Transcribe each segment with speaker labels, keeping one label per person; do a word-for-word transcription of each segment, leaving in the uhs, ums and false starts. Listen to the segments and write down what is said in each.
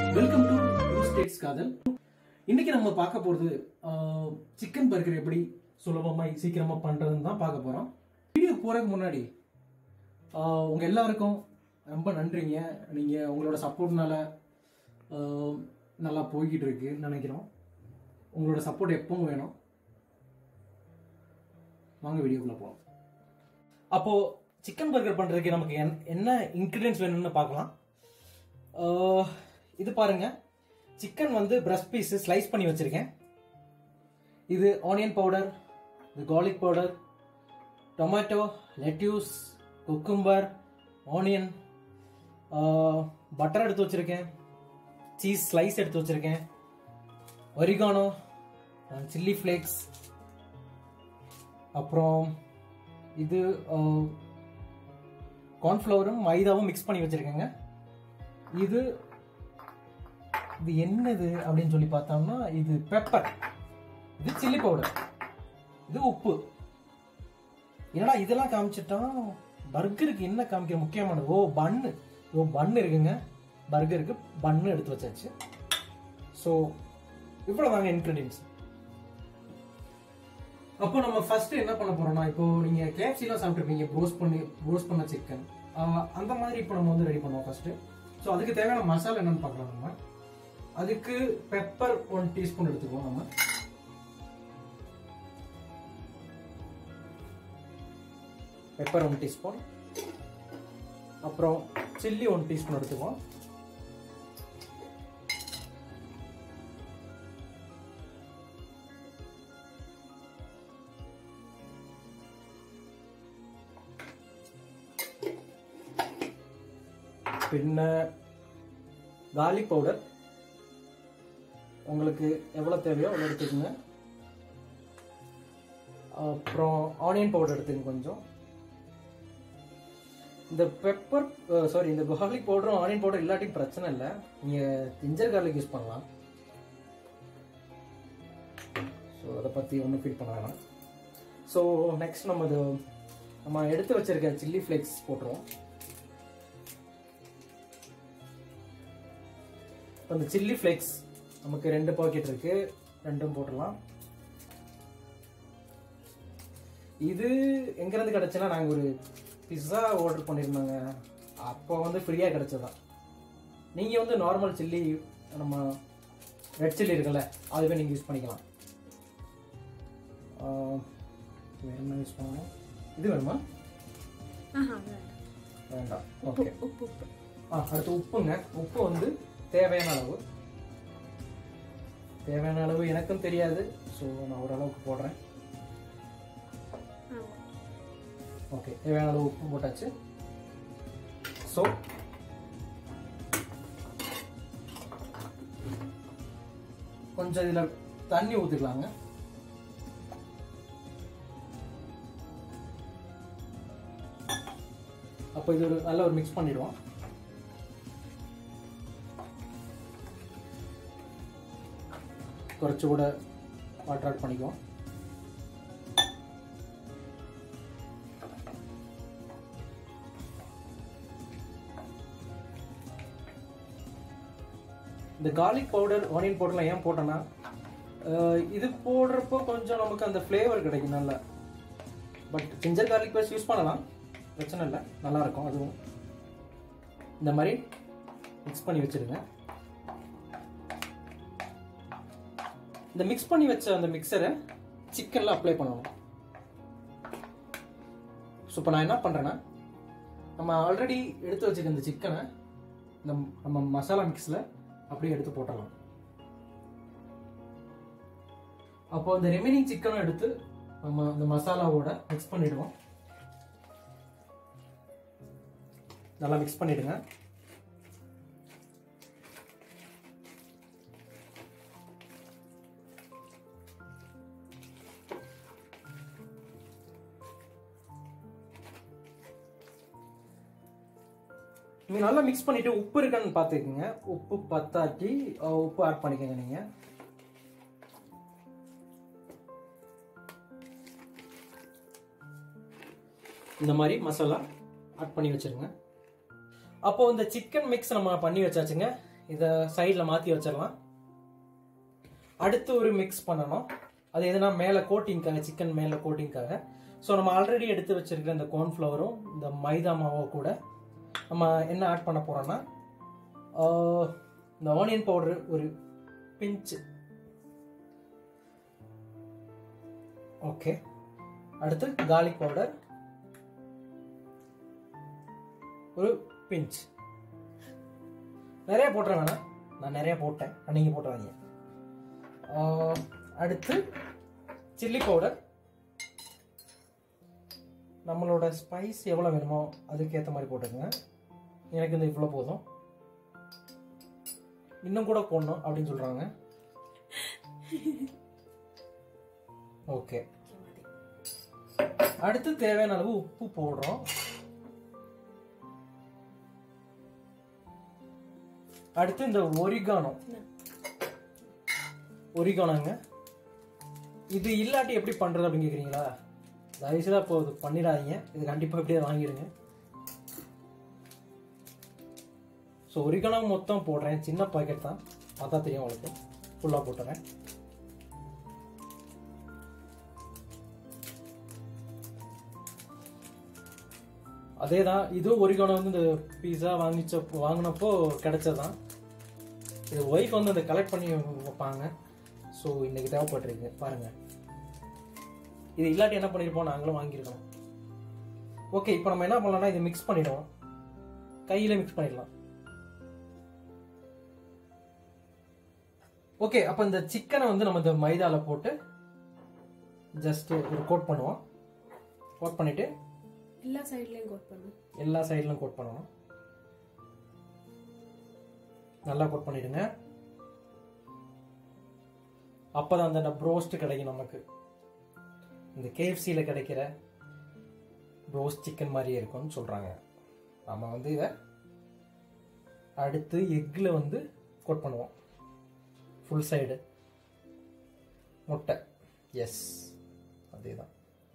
Speaker 1: Welcome to Two States காதல். இன்னைக்கு நம்ம பார்க்க போறது சிக்கன் பர்கர் எப்படி சுலபமா சீக்கிரமா பண்றதுன்னு தான் பார்க்க போறோம். வீடியோ போறதுக்கு முன்னாடி உங்க எல்லாருக்கும் ரொம்ப நன்றிங்க. நீங்க உங்களோட சப்போர்ட்னால நல்லா போய்கிட்டு இருக்கு நினைக்கிறோம். உங்களோட சப்போர்ட் எப்பவும் வேணும். வாங்க வீடியோக்குள்ள போவோம். அப்போ சிக்கன் பர்கர் பண்றதுக்கு நமக்கு என்ன இன்கிரிடியன்ஸ் வேணும்னு பார்க்கலாம். இது பாருங்க, சிக்கன் வந்து பிரஸ்ட் பீஸ் ஸ்லைஸ் பண்ணி வச்சிருக்கேன். இது ஆனியன் பவுடர், இது garlic powder, tomato, lettuce, cucumber, onion, butter எடுத்து வச்சிருக்கேன், சீஸ் ஸ்லைஸ் எடுத்து வச்சிருக்கேன், ஒரிகானோ, சில்லி ஃபிளேக்ஸ், அப்புறம் இது கார்ன்ஃப்ளவரும் மைதாவும் மிக்ஸ் பண்ணி வச்சிருக்கேங்க. இது இது என்னது அப்படின்னு சொல்லி பார்த்தோம்னா இது பெப்பர், இது சில்லி பவுடர், இது உப்பு. என்னடா இதெல்லாம் காமிச்சிட்டோம், பர்கருக்கு என்ன காமிக்கிற முக்கியமானது? ஓ பன்னு, ஓ பன்னு இருக்குங்க. பர்கருக்கு பன்னு எடுத்து வச்சாச்சு. ஸோ இவ்வளோ தாங்க இன்கிரீடியன்ஸ். அப்போ நம்ம ஃபர்ஸ்ட் என்ன பண்ண போறோம்னா, இப்போ நீங்க கேஎஃப்சிலாம் சாப்பிட்டுருப்பீங்க, ப்ரோஸ்ட் பண்ணி ப்ரோஸ்ட் பண்ண சிக்கன், அந்த மாதிரி இப்போ நம்ம வந்து ரெடி பண்ணுவோம் ஃபர்ஸ்ட். ஸோ அதுக்கு தேவையான மசாலா என்னன்னு பார்க்கலாம். நம்ம அதுக்கு பெப்பர் ஒன் டீஸ்பூன் எடுத்துக்குவோம். நம்ம பெப்பர் ஒன் டீஸ்பூன், அப்புறம் சில்லி ஒன் டீஸ்பூன் எடுத்துக்குவோம். பின்ன கார்லிக் பவுடர் உங்களுக்கு எவ்வளோ தேவையோ அவ்வளோ எடுத்துக்கோங்க. அப்புறம் ஆனியன் பவுடர் எடுத்துக்கங்க கொஞ்சம். இந்த பெப்பர் சாரி இந்த கார்லிக் பவுடரும் ஆனியன் பவுடர் இல்லாட்டியும் பிரச்சனை இல்லை, நீங்கள் ஜிஞ்சர் கார்லிக் யூஸ் பண்ணலாம். ஸோ அதை பற்றி ஒன்றும் ஃபீல் பண்ண வேணாம். ஸோ நெக்ஸ்ட் நம்ம இது நம்ம எடுத்து வச்சிருக்க சில்லி ஃப்ளேக்ஸ் போட்டுருவோம். அந்த சில்லி ஃப்ளேக்ஸ் நமக்கு ரெண்டு பாக்கெட் இருக்கு, ரெண்டும் போட்டுடலாம். இது எங்கிருந்து கிடைச்சுன்னா, நாங்கள் ஒரு பிஸ்ஸா ஆர்டர் பண்ணியிருந்தாங்க, அப்போ வந்து ஃப்ரீயாக கிடைச்சதான். நீங்கள் வந்து நார்மல் சில்லி, நம்ம ரெட் சில்லி இருக்குல்ல, அதுவே நீங்கள் யூஸ் பண்ணிக்கலாம். வேறு என்ன யூஸ் பண்ணணும்? இது வேணுமா? வேண்டாம். ஓகே. ஆ அடுத்து உப்புங்க. உப்பு வந்து தேவையான அளவு. தேவையான அளவு எனக்கும் தெரியாது, ஸோ நான் ஓரளவுக்கு போடுறேன். ஓகே, தேவையான அளவு உப்பு போட்டாச்சு. ஸோ கொஞ்சம் இதில் தண்ணி ஊற்றிக்கலாங்க. அப்போ இது ஒரு நல்ல ஒரு மிக்ஸ் பண்ணிடுவோம். குறைச்சி கூட வாட்டர் ஆட் பண்ணிக்குவோம். இந்த கார்லிக் பவுடர், ஆனியன் பவுடர்லாம் ஏன் போட்டோன்னா, இது போடுறப்போ கொஞ்சம் நமக்கு அந்த ஃப்ளேவர் கிடைக்கும் நல்லா. But ginger garlic paste use பண்ணலாம், பிரச்சனை இல்லை, நல்லா இருக்கும். அதுவும் இந்த மாதிரி மிக்ஸ் பண்ணி வச்சிருங்க. இந்த மிக்ஸ் பண்ணி வச்ச அந்த மிக்சரை சிக்கன்ல அப்ளை பண்ணணும். ஸோ இப்போ நான் என்ன பண்றேன்னா, நம்ம ஆல்ரெடி எடுத்து வச்சிருக்க இந்த சிக்கனை இந்த நம்ம மசாலா மிக்ஸ்ல அப்படியே எடுத்து போட்டுடலாம். அப்போ இந்த ரிமைனிங் சிக்கனும் எடுத்து நம்ம இந்த மசாலாவோட மிக்ஸ் பண்ணிடுவோம். நல்லா மிக்ஸ் பண்ணிடுங்க. நீங்கள் நல்லா மிக்ஸ் பண்ணிட்டு உப்பு இருக்கான்னு பார்த்துக்கோங்க. உப்பு பத்தாட்டி உப்பு ஆட் பண்ணிக்கோங்க. நீங்கள் இந்த மாதிரி மசாலா ஆட் பண்ணி வச்சிருங்க. அப்போ இந்த சிக்கன் மிக்ஸ் நம்ம பண்ணி வச்சாச்சுங்க. இதை சைடில் மாற்றி வச்சிடலாம். அடுத்து ஒரு மிக்ஸ் பண்ணணும். அது எதுனா மேலே கோட்டிங்காக, சிக்கன் மேலே கோட்டிங்காக. ஸோ நம்ம ஆல்ரெடி எடுத்து வச்சிருக்கிற இந்த கார்ன்ஃப்ளவரும் இந்த மைதா மாவோ கூட நம்ம என்ன ஆட் பண்ண போகிறோம்னா இந்த ஆனியன் பவுடர் ஒரு பிஞ்சு. ஓகே. அடுத்து கார்லிக் பவுடர் ஒரு பிஞ்ச். நிறைய போட்டுற வேணாம், நான் நிறைய போட்டேன், நீங்கள் போட்டுறாதீங்க. அடுத்து சில்லி பவுடர். நம்மளோட ஸ்பைஸ் எவ்வளோ வேணுமோ அதுக்கேற்ற மாதிரி போட்டுக்கோங்க. எனக்கு இந்த இவ்வளோ போதும், இன்னும் கூட போடணும் அப்படின்னு சொல்கிறாங்க. ஓகே. அடுத்து தேவையான அளவு உப்பு போடுறோம். அடுத்து இந்த ஒரிகானோ ஒரிகானோங்க. இது இல்லாட்டி எப்படி பண்றது அப்படின்னு கேக்குறீங்களா? தயவுசெய்து அப்போ இது பண்ணிடாதீங்க, இது கண்டிப்பா எப்படியே வாங்கிடுங்க. ஸோ ஒரிகானோ மொத்தம் போடுறேன், சின்ன பாக்கெட் தான், பார்த்தா தெரியும் உங்களுக்கு. ஃபுல்லாக போட்டுறேன். அதே தான், இதுவும் ஒரிகானோ வந்து இந்த பீஸா வாங்கிச்ச வாங்கினப்போ கிடைச்சதான். இது ஒய்ஃப் வந்து அதை கலெக்ட் பண்ணி வைப்பாங்க. ஸோ இன்னைக்கு தேவைப்பட்டிருக்கு பாருங்க. இது இல்லாட்டி என்ன பண்ணியிருப்போம், நாங்களும் வாங்கியிருக்கோம். ஓகே, இப்போ நம்ம என்ன பண்ணலாம்னா இதை மிக்ஸ் பண்ணிடுவோம். கையில மிக்ஸ் பண்ணிடலாம். ஓகே, அப்போ இந்த சிக்கனை வந்து நம்ம இந்த மைதால போட்டு ஜஸ்ட் ஒரு கோட் பண்ணுவோம். கோட் பண்ணிட்டு
Speaker 2: எல்லா சைடுலயும் கோட் பண்ணணும்.
Speaker 1: எல்லா சைடுலயும் கோட் பண்ணணும். நல்லா கோட் பண்ணிடுங்க. அப்பதான் அந்த ப்ரோஸ்ட் கிடைக்கும் நமக்கு. இந்த கேஎஃப்சியில் கிடைக்கிற ப்ரோஸ்ட் சிக்கன் மாதிரியே இருக்கும்னு சொல்றாங்க. நம்ம வந்து இதை அடுத்து எக்ல வந்து கோட் பண்ணுவோம். ஃபுல் சைடு முட்டை. எஸ், அதே தான்.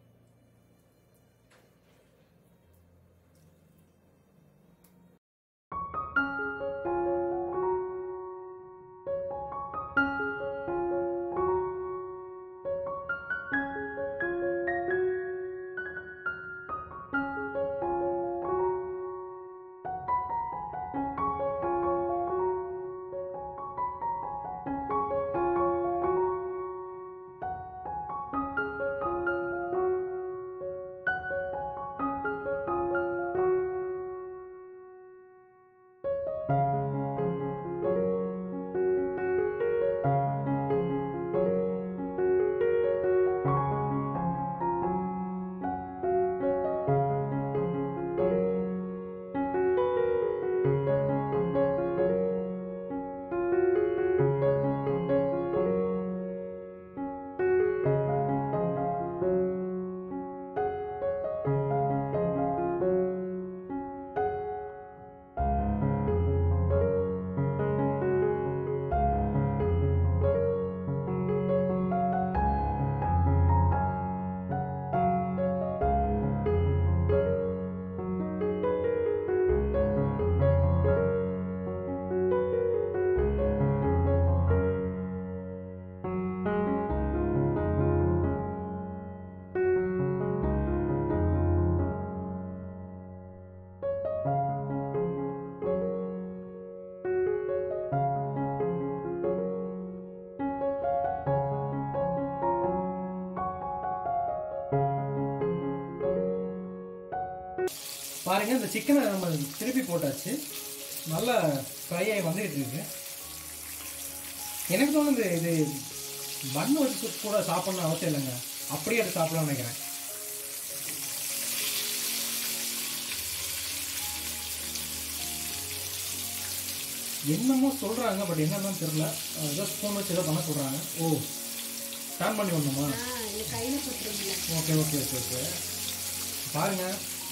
Speaker 1: பாருங்க, இந்த சிக்கனை நம்ம திருப்பி போட்டாச்சு. நல்லா ஃப்ரை ஆகி வந்துட்டு இருக்கு. எனக்கு தோணுது இது பன் வச்சு கூட சாப்பிடணும் அவசியம் இல்லைங்க, அப்படியே அதை சாப்பிடலாம்னு நினைக்கிறேன். என்னமோ சொல்றாங்க, பட் என்னன்னு தெரியல. ஏதோ ஸ்பூன் வச்சு ஏதோ பண்ண சொல்றாங்க. ஓ, டர்ன் பண்ணி வரணுமா? ஓகே ஓகே ஓகே ஓகே பாருங்க.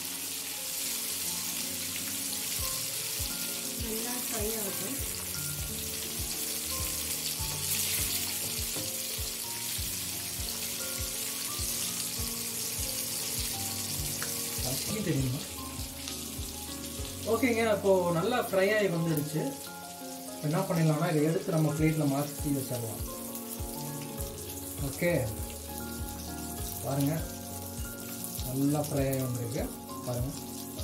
Speaker 2: நல்லா ஃப்ரை ஆகும்.
Speaker 1: தெரியுமா? ஓகேங்க, இப்போ நல்லா ஃப்ரை ஆகி வந்துடுச்சு. என்ன பண்ணிடலாம்னா இதை எடுத்து நம்ம பிளேட்டில் மாற்றி வச்சிடலாம். ஓகே, பாருங்கள் நல்லா ஃப்ரை ஆகி வந்திருக்கு பாருங்கள்.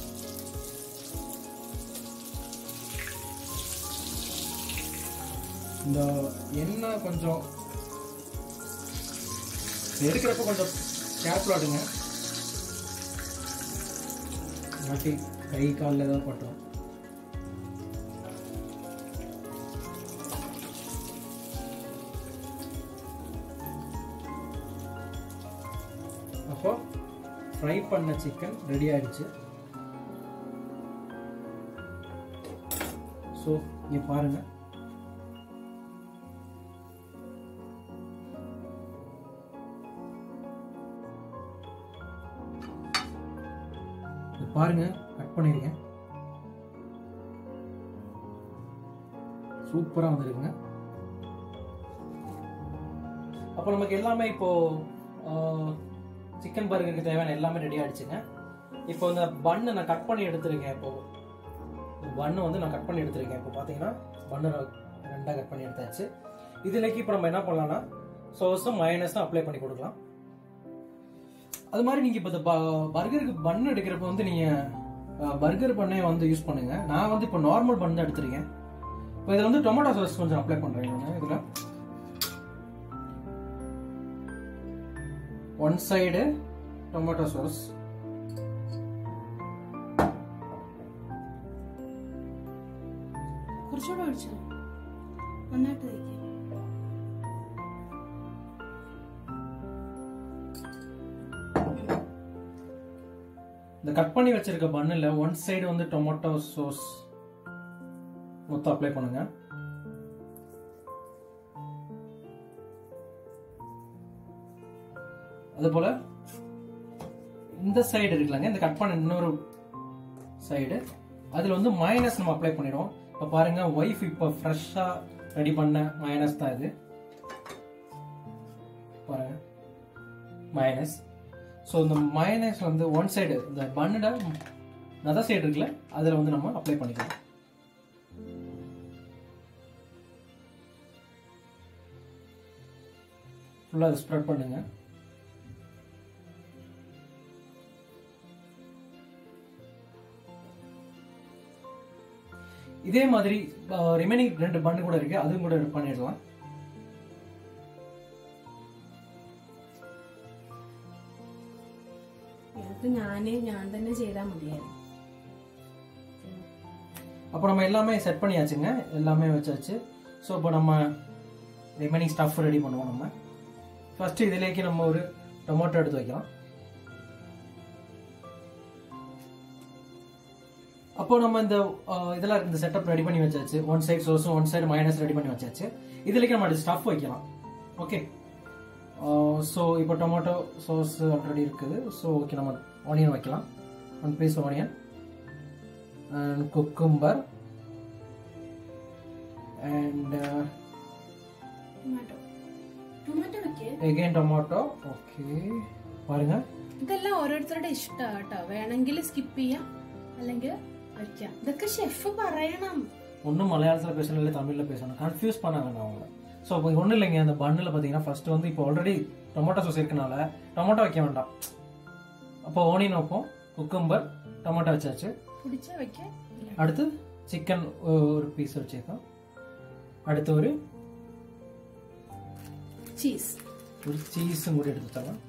Speaker 1: இந்த எண்ணெய் கொஞ்சம் எடுக்கிறப்ப கொஞ்சம் கேர்ஃபுல்லாடுங்க, மாட்டி கை காலில் ஏதாவது பட்டுரும். அப்போ ஃப்ரை பண்ண சிக்கன் ரெடி ஆயிடுச்சு. ஸோ இங்கே பாருங்க, பாருங்க கட் பண்ணிருக்கேன், சூப்பரா வந்திருக்குங்க. அப்போ நமக்கு எல்லாமே இப்போ சிக்கன் பர்கருக்கு தேவையான எல்லாமே ரெடி ஆயிடுச்சுங்க. இப்போ இந்த பன்னு நான் கட் பண்ணி எடுத்துருக்கேன். இப்போ பன்னு வந்து நான் கட் பண்ணி எடுத்துருக்கேன். இப்போ பார்த்தீங்கன்னா பன்னு ரெண்டாக கட் பண்ணி எடுத்தாச்சு. இதுலக்கு இப்போ நம்ம என்ன பண்ணலாம்னா சோஸும் மயோனைஸும் அப்ளை பண்ணி கொடுக்கலாம். அது மாதிரி நீங்கள் இப்போ இந்த பர்கருக்கு பன்னு எடுக்கிறப்ப வந்து நீங்கள் பர்கர் பண்ணே வந்து யூஸ் பண்ணுங்க. நான் வந்து இப்போ நார்மல் பன் தான் எடுத்துருக்கேன். இப்போ இதில் வந்து டொமேட்டோ சாஸ் கொஞ்சம் அப்ளை பண்ணுறேன். நான் இதில் ஒன் சைடு ടൊമാറ്റോ സോസ്,
Speaker 2: കുറച്ചുകൂടെ ഒഴിച്ചോ, നന്നായിട്ട് തേക്ക്.
Speaker 1: இந்த கட் பண்ணி வச்சிருக்க பன்னுல ஒன் சைடு வந்து டொமேட்டோ சாஸ் மொத்தம் அப்ளை பண்ணுங்க. அதுபோல இந்த சைடு இருக்குல்லங்க, இந்த கட் பண்ண இன்னொரு சைடு அதுல வந்து மயோனைஸ் நம்ம அப்ளை பண்ணிடுவோம். இப்ப பாருங்க, வைஃப் இப்ப ஃப்ரெஷ்ஷா ரெடி பண்ண மயோனைஸ் தான் இது. பாருங்க மயோனைஸ். ஸோ இந்த மயோனைஸ் வந்து ஒன் சைடு இந்த பன்னோட நத சைடு இருக்குல்ல, அதுல வந்து நம்ம அப்ளை பண்ணிக்கலாம். ஃபுல்லா ஸ்ப்ரெட் பண்ணுங்க. இதே மாதிரி ரிமைனிங் ரெண்டு பன்னு கூட இருக்கு, அதுவும் கூட பண்ணிடலாம்.
Speaker 2: ഞാനേ ഞാൻ തന്നെ ചെയ്താൽ മതിയായിരുന്നു.
Speaker 1: அப்போ நம்ம எல்லாமே செட் பண்ணியாச்சுங்க, எல்லாமே வச்சாச்சு. ஸோ இப்போ நம்ம ரிமைனிங் ஸ்டஃப் ரெடி பண்ணுவோம். நம்ம ஃபர்ஸ்ட் இதுலேக்கு நம்ம ஒரு டொமேட்டோ எடுத்து வைக்கலாம். அப்போ நம்ம இந்த இதெல்லாம் இந்த செட்டப் ரெடி பண்ணி வச்சாச்சு. ஒன் சைடு சோஸும் ஒன் சைடு மயோனைஸ் ரெடி பண்ணி வச்சாச்சு. இதுலேக்கு நம்ம ஸ்டஃப் வைக்கலாம். ஓகே, ஸோ இப்போ டொமேட்டோ சாஸ் ஆல்ரெடி இருக்குது. ஸோ ஓகே, நம்ம ஆனியன் வைக்கலாம். One piece onion and cucumber and again tomato. Okay, பாருங்க,
Speaker 2: ഇതെല്ലാം ഓരോരുത്തരുടെ ഇഷ്ടമാണ് കേട്ടോ. വേണമെങ്കിൽ സ്കിപ്പ് ചെയ്യാം, അല്ലെങ്കിൽ வைക്കാം. ഇതൊക്കെ ഷെഫ് പറയണം.
Speaker 1: ஒன்றும் மலையாளத்தில் பேசணும் இல்லை தமிழில் பேசணும், கன்ஃபியூஸ் பண்ண வேண்டாம் அவங்கள. ஸோ இப்போ ஒன்றும் இல்லைங்க, அந்த பன்னில் பார்த்தீங்கன்னா ஃபர்ஸ்ட் வந்து இப்போ ஆல்ரெடி டொமேட்டோ சாஸ் இருக்கனால டொமேட்டோ வைக்க வேண்டாம். அப்போ ஓனியன் வைப்போம், குக்கும்பர், டொமேட்டோ வச்சாச்சு.
Speaker 2: பிடிச்சா வைக்க.
Speaker 1: அடுத்து சிக்கன் ஒரு பீஸ் வச்சுருக்கோம். அடுத்து ஒரு
Speaker 2: சீஸ்,
Speaker 1: ஒரு சீஸும் கூட எடுத்து தரலாம்.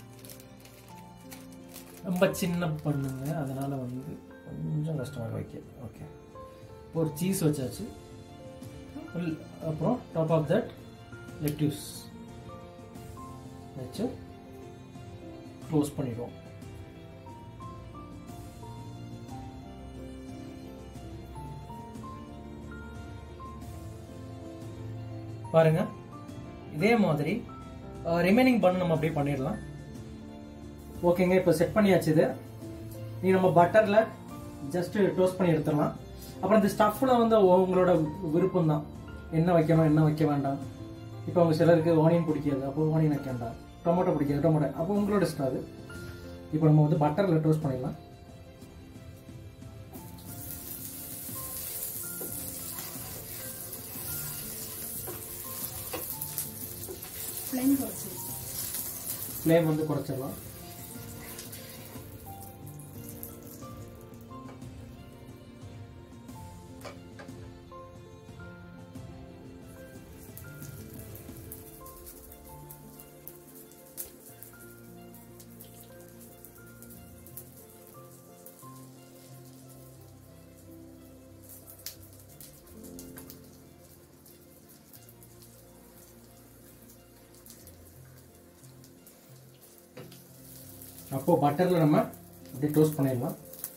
Speaker 1: ரொம்ப சின்ன பண்ணுங்க, அதனால வந்து கொஞ்சம் கஷ்டமாக வைக்க. ஓகே, ஒரு சீஸ் வச்சாச்சு. அப்புறம் டாப் ஆஃப் தட் லெட்யூஸ் வச்சு க்ளோஸ் பண்ணிடுவோம். பாருங்க, இதே மாதிரி ரிமைனிங் பண்ண நம்ம அப்படியே பண்ணிடலாம். ஓகேங்க, இப்போ செட் பண்ணியாச்சு. இது நீ நம்ம பட்டர்ல ஜஸ்ட் டோஸ்ட் பண்ணி எடுத்துடலாம். அப்புறம் இந்த ஸ்டஃப்ல வந்து உங்களோட விருப்பம் தான், என்ன வைக்கணும் என்ன வைக்க வேண்டாம். இப்போ அவங்க சிலருக்கு ஆனியன் பிடிக்காது, அப்போ ஆனியன் வைக்க வேண்டாம். டொமேட்டோ பிடிக்காது, டொமேட்டோ, அப்போ உங்களோட இஷ்டம் அது. இப்போ நம்ம வந்து பட்டர்ல டோஸ்ட் பண்ணிடலாம்.
Speaker 2: ஃப்ளேம் குறைச்சு
Speaker 1: ஃப்ளேம் வந்து குறைச்சிடலாம். அப்போ பட்டர்ல நம்ம அப்படியே டோஸ்ட் பண்ணிடலாம்.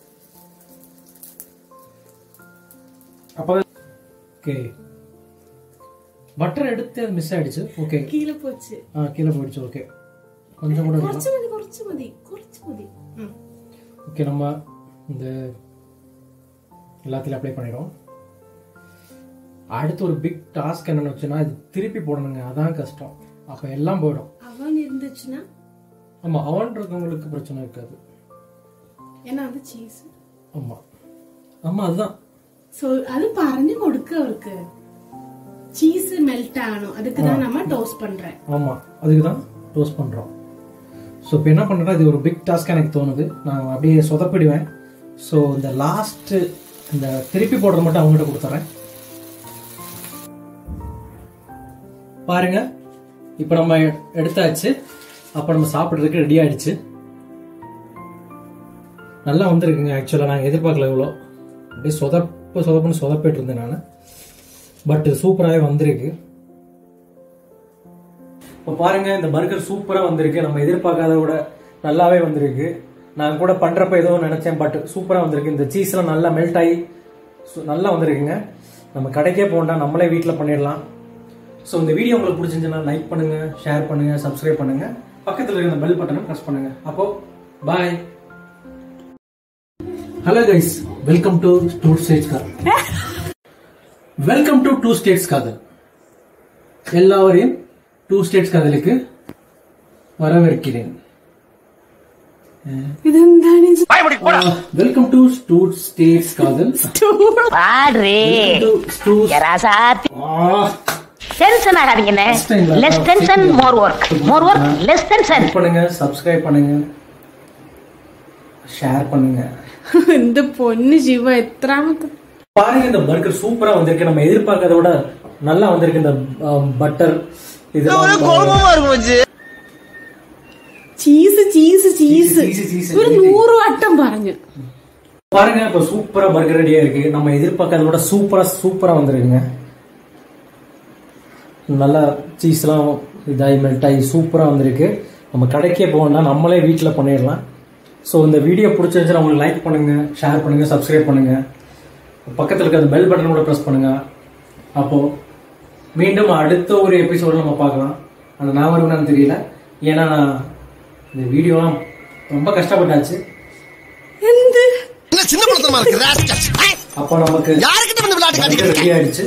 Speaker 1: அப்போ ஓகே பட்டர் எடுத்து அது மிஸ் ஆயிடுச்சு. ஓகே
Speaker 2: கீழே போச்சு.
Speaker 1: ஆ கீழே போயிடுச்சு. ஓகே கொஞ்சம் கூட
Speaker 2: குறைச்சு மதி குறைச்சு மதி குறைச்சு மதி.
Speaker 1: ஓகே நம்ம இந்த எல்லாத்தையும் அப்ளை பண்ணிடுவோம். அடுத்து ஒரு பிக் டாஸ்க் என்னன்னு வச்சுன்னா இது திருப்பி போடணுங்க. அதான் கஷ்டம். அப்போ எல்லாம் போயிடும்.
Speaker 2: அவன் இருந்துச்சுன்னா
Speaker 1: ஆமா அவன் இருக்கவங்களுக்கு பிரச்சனை இருக்காது.
Speaker 2: ஏன்னா அது சீஸ்.
Speaker 1: ஆமா ஆமா அதுதான்.
Speaker 2: சோ அது പറഞ്ഞു கொடுக்க அவருக்கு சீஸ் மெல்ட் ஆகணும். அதுக்கு தான் நம்ம டோஸ்ட் பண்றேன்.
Speaker 1: ஆமா அதுக்கு தான் டோஸ்ட் பண்றோம். ஸோ இப்போ என்ன பண்றேன்னா இது ஒரு பிக் டாஸ்க் எனக்கு தோணுது. நான் அப்படியே சொதப்பிடுவேன். ஸோ இந்த லாஸ்ட் இந்த திருப்பி போடுறது மட்டும் அவங்ககிட்ட கொடுத்துறேன். பாருங்க இப்போ நம்ம எடுத்தாச்சு. அப்போ நம்ம சாப்பிட்றதுக்கு ரெடி ஆயிடுச்சு. நல்லா வந்திருக்குங்க. ஆக்சுவலாக நான் எதிர்பார்க்கல இவ்வளோ. அப்படியே சொதப்பு சொதப்புன்னு சொதப்பிட்டு இருந்தேன் நான். பட் சூப்பராகவே வந்திருக்கு. இப்போ பாருங்க இந்த பர்கர் சூப்பராக வந்திருக்கு. நம்ம எதிர்பார்க்காத விட நல்லாவே வந்திருக்கு. நான் கூட பண்ணுறப்ப ஏதோ நினச்சேன். பட் சூப்பராக வந்திருக்கு. இந்த சீஸ்லாம் நல்லா மெல்ட் ஆகி நல்லா வந்திருக்குங்க. நம்ம கடைக்கே போகண்டா, நம்மளே வீட்டில் பண்ணிடலாம். ஸோ இந்த வீடியோ உங்களுக்கு பிடிச்சிருந்துச்சுன்னா லைக் பண்ணுங்க, ஷேர் பண்ணுங்க, சப்ஸ்கிரைப் பண்ணுங்க, பக்கத்தில் இருக்கிற பெல் பட்டனை ப்ரெஸ் பண்ணுங்க. அப்போ bye. Hello guys, welcome to Two States காதல். வெல்கம் டு டூ ஸ்டேட்ஸ் காதல். எல்லாரையும் டூ ஸ்டேட்ஸ் காதலுக்கு வரவேற்கிறேன். வெல்கம் டு டூ ஸ்டேட்ஸ் காதல்.
Speaker 3: டென்ஷன் ஆகாதீங்கண்ணே. Less tension more work. More work less tension.
Speaker 1: பண்ணுங்க, சப்ஸ்கிரைப் பண்ணுங்க, ஷேர் பண்ணுங்க.
Speaker 2: இந்த பொண்ணு ஜீவா எத்தனாமத்து
Speaker 1: பாருங்க. இந்த பர்கர் சூப்பரா வந்திருக்கு. நம்ம எதிர்பார்க்கறத விட நல்லா வந்திருக்கு. இந்த பட்டர் இதெல்லாம்
Speaker 2: சீஸ் சீஸ் சீஸ் ஒரு நூறு வட்டம் பாருங்க.
Speaker 1: பாருங்க இப்ப சூப்பரா பர்கர் ரெடியா இருக்கு. நம்ம எதிர்பார்க்கறத விட சூப்பரா சூப்பரா வந்திருக்குங்க. நல்லா சீஸ்லாம் இதாகி மெல்ட் ஆகி சூப்பராக வந்திருக்கு. நம்ம கடைக்கே போகணும்னா நம்மளே வீட்டில் பண்ணிடலாம். ஸோ இந்த வீடியோ பிடிச்சிருந்துச்சுன்னா உங்களுக்கு லைக் பண்ணுங்கள், ஷேர் பண்ணுங்கள், சப்ஸ்கிரைப் பண்ணுங்கள், பக்கத்தில் இருக்கிற பெல் பட்டன் கூட ப்ரெஸ் பண்ணுங்கள். அப்போது மீண்டும் அடுத்த ஒரு எபிசோடு நம்ம பார்க்கலாம். அது நான் வருவேன்னு தெரியல. ஏன்னா நான் இந்த வீடியோலாம் ரொம்ப கஷ்டப்பட்டாச்சு. அப்போ நமக்கு ரெடி ஆயிடுச்சு.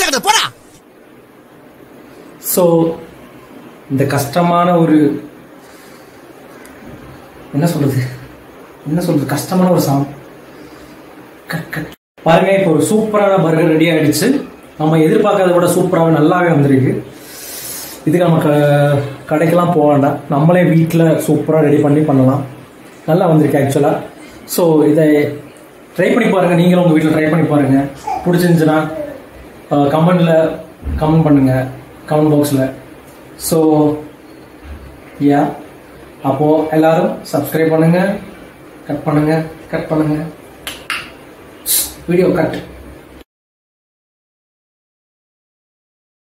Speaker 1: ஸோ இந்த கஷ்டமான ஒரு என்ன சொல்றது என்ன சொல்றது கஷ்டமான ஒரு சாங் பாருங்க. இப்போ ஒரு சூப்பரான பர்கர் ரெடி ஆயிடுச்சு. நம்ம எதிர்பார்க்கறத விட சூப்பராகவே நல்லாவே வந்திருக்கு. இதுக்கு நம்ம கடைக்கெல்லாம் போக வேண்டாம், நம்மளே வீட்டில் சூப்பராக ரெடி பண்ணி பண்ணலாம். நல்லா வந்திருக்கு ஆக்சுவலாக. ஸோ இதை ட்ரை பண்ணி பாருங்கள். நீங்களும் உங்கள் வீட்டில் ட்ரை பண்ணி பாருங்கள். பிடிச்சிருந்துச்சுன்னா கமெண்டில் கமெண்ட் பண்ணுங்கள், கமெண்ட் பாக்ஸில். ஸோ யா அப்போது எல்லாரும் சப்ஸ்கிரைப் பண்ணுங்கள், கட் பண்ணுங்கள், கட் பண்ணுங்கள், வீடியோ கட்.